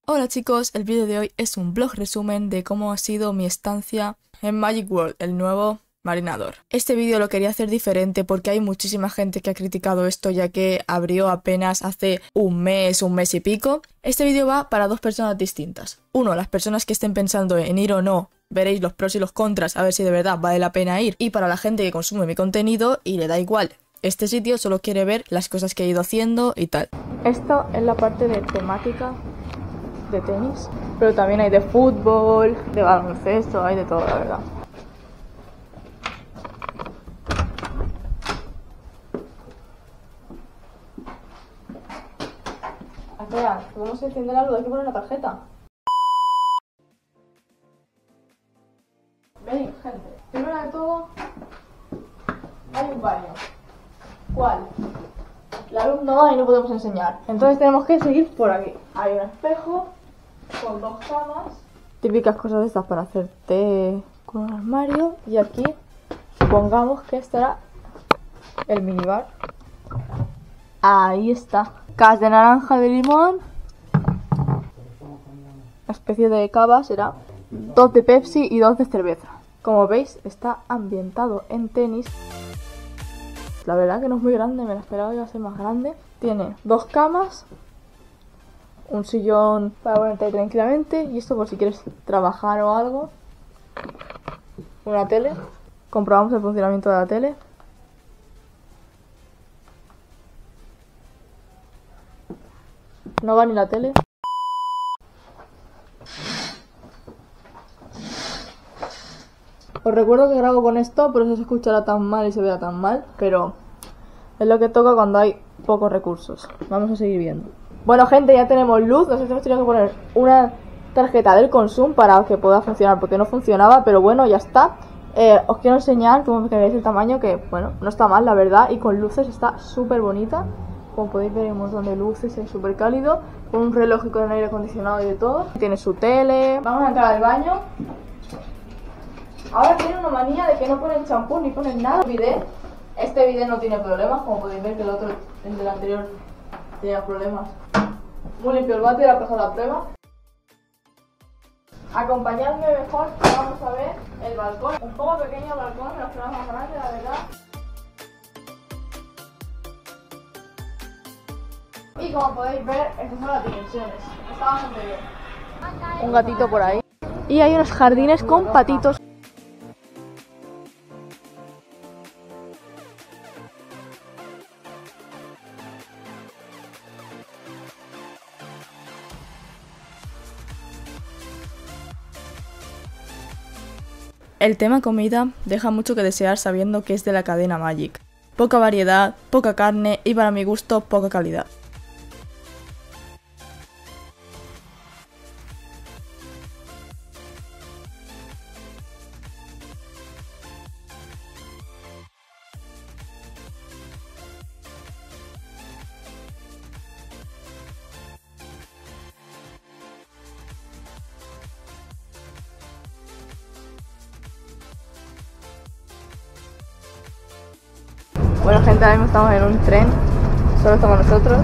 Hola chicos, el vídeo de hoy es un vlog resumen de cómo ha sido mi estancia en Magic World, el nuevo marinador. Este vídeo lo quería hacer diferente porque hay muchísima gente que ha criticado esto ya que abrió apenas hace un mes y pico. Este vídeo va para dos personas distintas. Uno, las personas que estén pensando en ir o no, veréis los pros y los contras a ver si de verdad vale la pena ir. Y para la gente que consume mi contenido y le da igual este sitio, solo quiere ver las cosas que he ido haciendo y tal. Esto es la parte de temática de tenis, pero también hay de fútbol, de baloncesto, hay de todo, la verdad. Espera, ¿podemos encender algo? Hay que poner una tarjeta. Venid, gente. Primero de todo, hay un baño. ¿Cuál? La luz no da y no podemos enseñar. Entonces tenemos que seguir por aquí. Hay un espejo con dos camas. Típicas cosas de estas para hacer té con un armario. Y aquí supongamos que estará el minibar. Ahí está. Cas de naranja, de limón. Una especie de cava será. 2 de Pepsi y 2 de cerveza. Como veis, está ambientado en tenis. La verdad que no es muy grande, me la esperaba que iba a ser más grande. Tiene 2 camas, un sillón para ponerte ahí tranquilamente y esto por si quieres trabajar o algo. Una tele. Comprobamos el funcionamiento de la tele. No va ni la tele. Os recuerdo que grabo con esto, por eso se escuchará tan mal y se verá tan mal, pero es lo que toca cuando hay pocos recursos. Vamos a seguir viendo. Bueno, gente, ya tenemos luz. Nosotros hemos tenido que poner una tarjeta del Consum para que pueda funcionar, porque no funcionaba, pero bueno, ya está. Os quiero enseñar cómo veis el tamaño, que bueno, no está mal, la verdad, y con luces está súper bonita. Como podéis ver, hay un montón de luces, es súper cálido, con un reloj y con aire acondicionado y de todo. Tiene su tele. Vamos a entrar al baño. Ahora tiene una manía de que no ponen champú ni ponen nada. Este bidet no tiene problemas, como podéis ver que el otro, el del anterior, tenía problemas. Muy limpio el váter, ha pasado la prueba. Acompañadme mejor, vamos a ver el balcón. Un poco pequeño el balcón, pero es más grande, la verdad. Y como podéis ver, estas son las dimensiones. Está bastante bien. Un gatito por ahí. Y hay unos jardines con patitos. El tema comida deja mucho que desear sabiendo que es de la cadena Magic. Poca variedad, poca carne y para mi gusto poca calidad. Bueno, gente, ahora mismo estamos en un tren, solo estamos nosotros.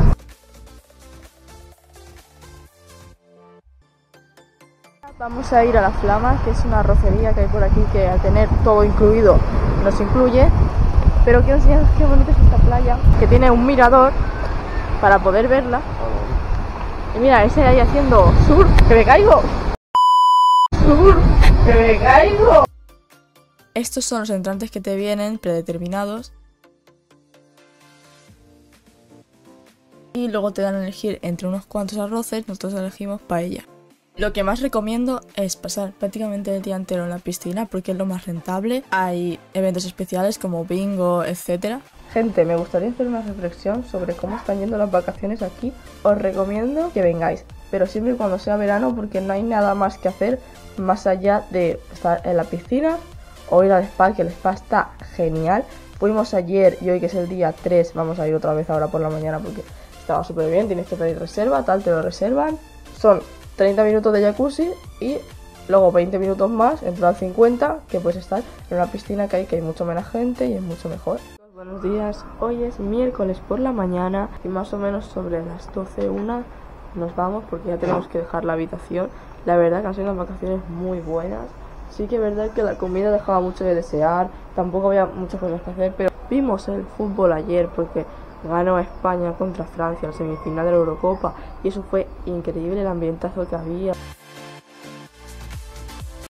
Vamos a ir a La Flama, que es una arrocería que hay por aquí que al tener todo incluido nos incluye. Pero quiero enseñaros qué bonita es esta playa, que tiene un mirador para poder verla. Y mira, ese ahí haciendo surf, ¡que me caigo! ¡Surf, que me caigo! Estos son los entrantes que te vienen predeterminados. Y luego te dan a elegir entre unos cuantos arroces, nosotros elegimos paella. Lo que más recomiendo es pasar prácticamente el día entero en la piscina porque es lo más rentable. Hay eventos especiales como bingo, etc. Gente, me gustaría hacer una reflexión sobre cómo están yendo las vacaciones aquí. Os recomiendo que vengáis, pero siempre y cuando sea verano porque no hay nada más que hacer más allá de estar en la piscina o ir al spa, que el spa está genial. Fuimos ayer y hoy, que es el día 3, vamos a ir otra vez ahora por la mañana porque estaba súper bien. Tienes que pedir reserva, tal, te lo reservan. Son 30 minutos de jacuzzi y luego 20 minutos más, en total 50, que puedes estar en una piscina que hay mucho menos gente y es mucho mejor. Buenos días, hoy es miércoles por la mañana y más o menos sobre las 12, 1 nos vamos porque ya tenemos que dejar la habitación. La verdad que han sido unas vacaciones muy buenas. Sí que es verdad que la comida dejaba mucho de desear, tampoco había muchas cosas que hacer, pero vimos el fútbol ayer porque ganó España contra Francia en la semifinal de la Eurocopa y eso fue increíble, el ambientazo que había.